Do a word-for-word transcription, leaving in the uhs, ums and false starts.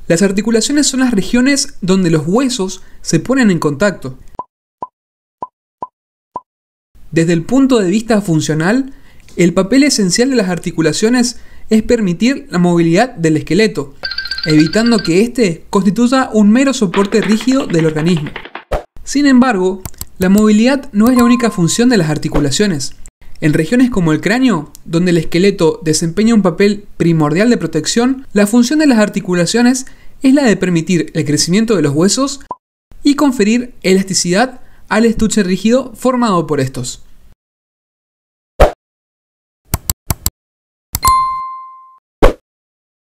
Las articulaciones son las regiones donde los huesos se ponen en contacto. Desde el punto de vista funcional, el papel esencial de las articulaciones es permitir la movilidad del esqueleto, evitando que éste constituya un mero soporte rígido del organismo. Sin embargo, la movilidad no es la única función de las articulaciones. En regiones como el cráneo, donde el esqueleto desempeña un papel primordial de protección, la función de las articulaciones es la de permitir el crecimiento de los huesos y conferir elasticidad al estuche rígido formado por estos.